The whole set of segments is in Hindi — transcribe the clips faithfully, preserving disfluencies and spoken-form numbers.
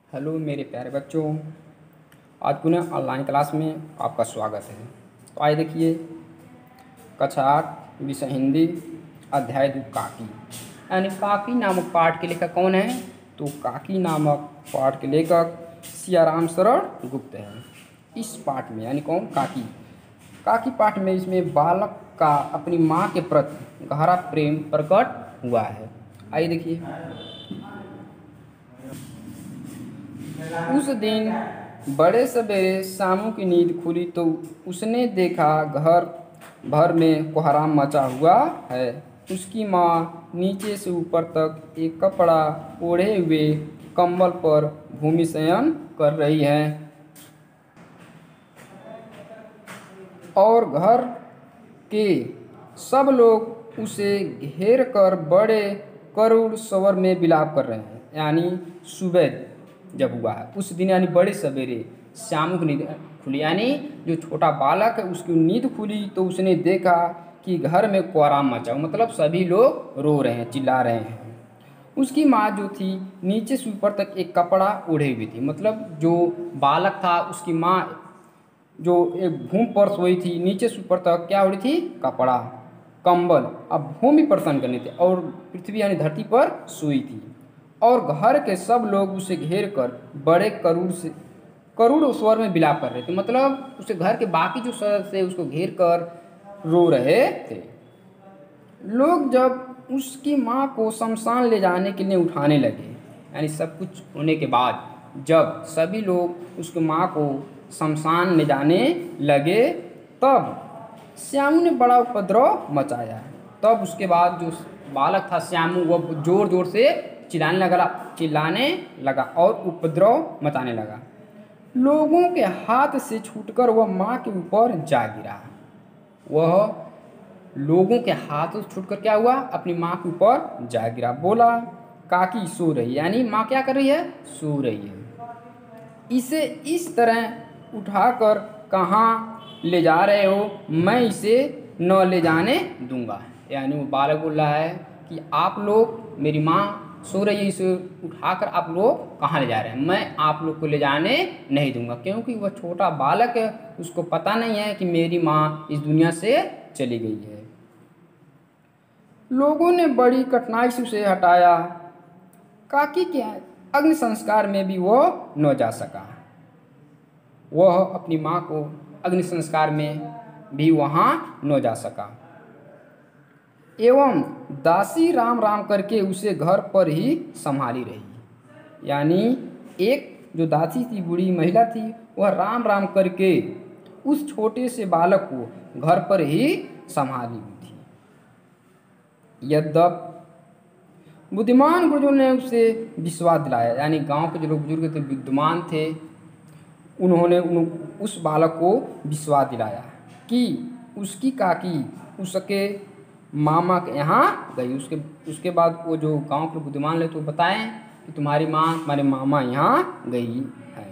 हेलो मेरे प्यारे बच्चों, आज पुनः ऑनलाइन क्लास में आपका स्वागत है। तो आइए देखिए कक्षा आठ विषय हिंदी अध्याय दो काकी यानी काकी नामक पाठ के लेखक कौन है? तो काकी नामक पाठ के लेखक सियाराम शरण गुप्त है। इस पाठ में यानी कौन? काकी काकी पाठ में इसमें बालक का अपनी माँ के प्रति गहरा प्रेम प्रकट हुआ है। आइए देखिए। उस दिन बड़े सवेरे शामू की नींद खुली तो उसने देखा घर भर में कोहराम मचा हुआ है। उसकी माँ नीचे से ऊपर तक एक कपड़ा ओढ़े हुए कंबल पर भूमि शयन कर रही है और घर के सब लोग उसे घेर कर बड़े करुण स्वर में विलाप कर रहे हैं। यानी सुबह जब हुआ है उस दिन यानी बड़े सवेरे श्यामू की नींद खुली, यानी जो छोटा बालक है उसकी नींद खुली तो उसने देखा कि घर में कोहराम मचा, मतलब सभी लोग रो रहे हैं, चिल्ला रहे हैं। उसकी माँ जो थी नीचे से ऊपर तक एक कपड़ा ओढ़े हुई थी, मतलब जो बालक था उसकी माँ जो एक भूमि पर सोई थी, नीचे से ऊपर तक क्या ओढ़ी थी? कपड़ा, कंबल। अब भूमि पर शयन करने थे और पृथ्वी यानी धरती पर सोई थी और घर के सब लोग उसे घेर कर बड़े करुण से करुण स्वर में विलाप कर रहे थे, मतलब उसे घर के बाकी जो सदस्य उसको घेर कर रो रहे थे। लोग जब उसकी माँ को शमशान ले जाने के लिए उठाने लगे, यानी सब कुछ होने के बाद जब सभी लोग उसकी माँ को शमशान ले जाने लगे तब श्यामू ने बड़ा उपद्रव मचाया। तब उसके बाद जो बालक था श्यामू वह जोर जोर से चिल्लाने लगा चिल्लाने लगा और उपद्रव मचाने लगा। लोगों के हाथ से छूटकर वह माँ के ऊपर जा गिरा। वह लोगों के हाथ से छूटकर क्या हुआ? अपनी माँ के ऊपर जा गिरा। बोला, काकी सो रही, यानी माँ क्या कर रही है? सो रही है। इसे इस तरह उठाकर कहाँ ले जा रहे हो? मैं इसे न ले जाने दूंगा। यानी वो बालक बोल रहा है कि आप लोग, मेरी माँ सो रही है, इसे उठाकर आप लोग कहाँ ले जा रहे हैं? मैं आप लोग को ले जाने नहीं दूंगा, क्योंकि वह छोटा बालक है, उसको पता नहीं है कि मेरी माँ इस दुनिया से चली गई है। लोगों ने बड़ी कठिनाई से उसे हटाया। काकी के अग्नि संस्कार में भी वह न जा सका। वह अपनी माँ को अग्नि संस्कार में भी वहाँ न जा सका एवं दासी राम राम करके उसे घर पर ही संभाली रही। यानी एक जो दासी थी, बूढ़ी महिला थी, वह राम राम करके उस छोटे से बालक को घर पर ही संभाली हुई थी। यद्यप बुद्धिमान बुजुर्ग ने उसे विश्वास दिलाया, यानी गांव के जो लोग बुजुर्ग थे, विद्वान थे, उन्होंने उन, उस बालक को विश्वास दिलाया कि उसकी काकी उसके मामा के यहाँ गई। उसके उसके बाद वो जो गांव के बुद्धिमान ले तो बताएं कि तुम्हारी माँ तुम्हारे मामा यहाँ गई है,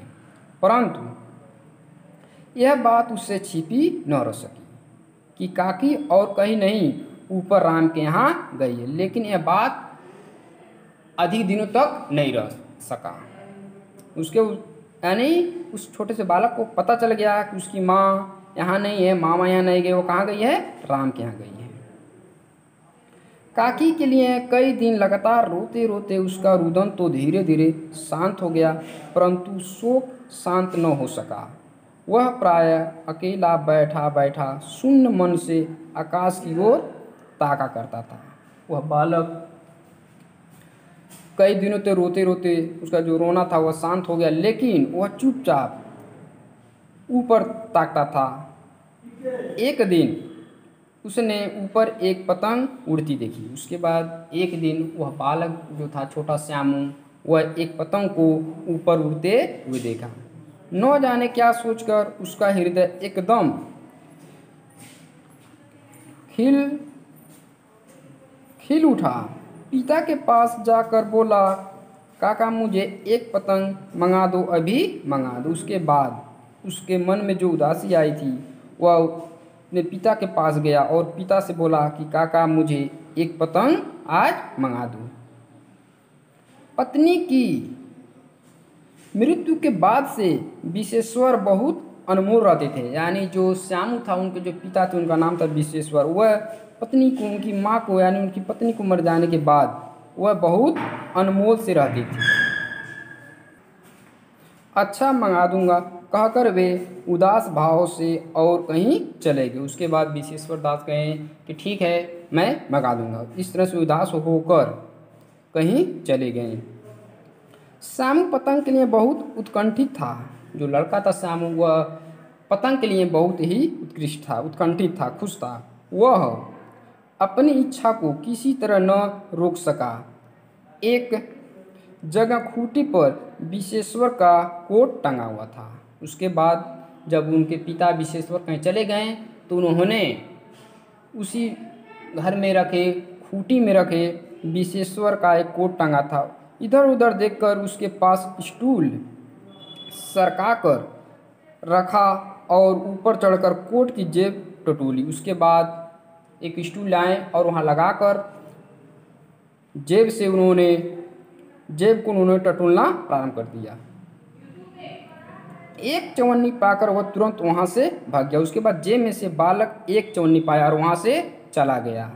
परंतु यह बात उससे छिपी न रह सकी कि काकी और कहीं नहीं ऊपर राम के यहाँ गई है। लेकिन यह बात अधिक दिनों तक नहीं रह सका। उसके यानी उस छोटे से बालक को पता चल गया कि उसकी माँ यहाँ नहीं है, मामा यहाँ नहीं गए, वो कहाँ गई है? राम के यहाँ गई है। काकी के लिए कई दिन लगातार रोते रोते उसका रुदन तो धीरे धीरे शांत हो गया, परंतु शोक शांत न हो सका। वह प्रायः अकेला बैठा बैठा शून्य मन से आकाश की ओर ताका करता था। वह बालक कई दिनों तक रोते रोते उसका जो रोना था वह शांत हो गया, लेकिन वह चुपचाप ऊपर ताकता था। एक दिन उसने ऊपर एक पतंग उड़ती देखी। उसके बाद एक दिन वह बालक जो था छोटा श्यामू, वह एक पतंग को ऊपर उड़ते हुए देखा। न जाने क्या सोचकर उसका हृदय एकदम खिल खिल उठा। पिता के पास जाकर बोला, काका मुझे एक पतंग मंगा दो, अभी मंगा दो। उसके बाद उसके मन में जो उदासी आई थी वह अपने पिता के पास गया और पिता से बोला कि काका मुझे एक पतंग आज मंगा दो। पत्नी की मृत्यु के बाद से विश्वेश्वर बहुत अनमोल रहते थे। यानी जो श्यामू था, उनके जो पिता थे, उनका नाम था विश्वेश्वर। वह पत्नी को, उनकी माँ को, यानी उनकी पत्नी को मर जाने के बाद वह बहुत अनमोल से रहती थी। अच्छा मंगा दूंगा कहकर वे उदास भाव से और कहीं चले गए। उसके बाद विश्वेश्वर दास कहें कि ठीक है, मैं मंगा दूंगा। इस तरह से उदास होकर कहीं चले गए। श्यामू पतंग के लिए बहुत उत्कंठित था। जो लड़का था श्यामू, वह पतंग के लिए बहुत ही उत्कृष्ट था, उत्कंठित था, खुश था। वह अपनी इच्छा को किसी तरह न रोक सका। एक जगह खूंटी पर विश्वेश्वर का कोट टंगा हुआ था। उसके बाद जब उनके पिता विश्वेश्वर कहीं चले गए तो उन्होंने उसी घर में रखे, खूंटी में रखे विश्वेश्वर का एक कोट टंगा था। इधर उधर देखकर उसके पास स्टूल सरका कर रखा और ऊपर चढ़कर कोट की जेब टटोली। उसके बाद एक स्टूल लाए और वहाँ लगाकर जेब से उन्होंने जेब को उन्होंने टटोलना प्रारंभ कर दिया। एक चवन्नी पाकर वह तुरंत वहाँ से भाग गया। उसके बाद जेब में से बालक एक चवन्नी पाया और वहाँ से चला गया।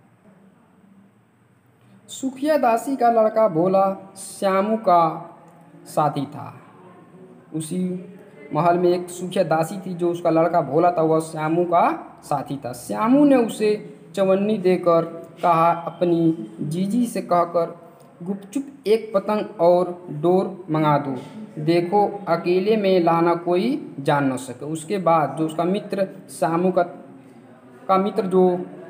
सुखिया दासी का लड़का भोला श्यामू का साथी था। उसी महल में एक सुखिया दासी थी, जो उसका लड़का भोला था, वह श्यामू का साथी था। श्यामू ने उसे चवन्नी देकर कहा, अपनी जीजी से कहकर गुपचुप एक पतंग और डोर मंगा दो, देखो अकेले में लाना कोई जान न सके। उसके बाद जो उसका मित्र श्यामू का का मित्र जो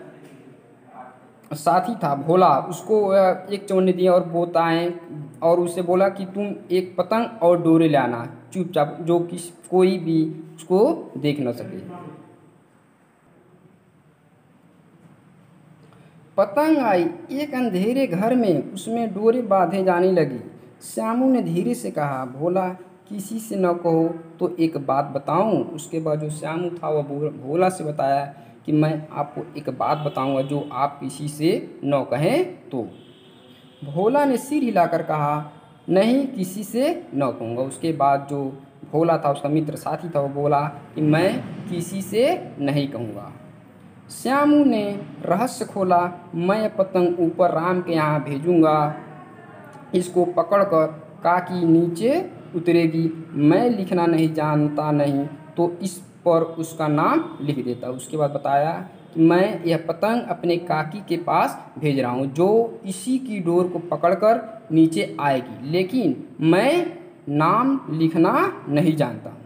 साथी था भोला, उसको एक चवन्नी दिया और बोताएं और उसे बोला कि तुम एक पतंग और डोरे लाना चुपचाप, जो किस कोई भी उसको देख न सके। पतंग आई एक अंधेरे घर में, उसमें डोरे बांधे जाने लगी। श्यामू ने धीरे से कहा, भोला किसी से न कहो तो एक बात बताऊं। उसके बाद जो श्यामू था वह भोला से बताया कि मैं आपको एक बात बताऊंगा जो आप किसी से न कहें तो। भोला ने सिर हिलाकर कहा, नहीं किसी से न कहूँगा। उसके बाद जो भोला था, उसका मित्र साथी था, वो बोला कि मैं किसी से नहीं कहूँगा। श्यामू ने रहस्य खोला, मैं पतंग ऊपर राम के यहाँ भेजूँगा, इसको पकड़कर काकी नीचे उतरेगी, मैं लिखना नहीं जानता नहीं तो इस पर उसका नाम लिख देता। उसके बाद बताया कि मैं यह पतंग अपने काकी के पास भेज रहा हूँ, जो इसी की डोर को पकड़कर नीचे आएगी, लेकिन मैं नाम लिखना नहीं जानता।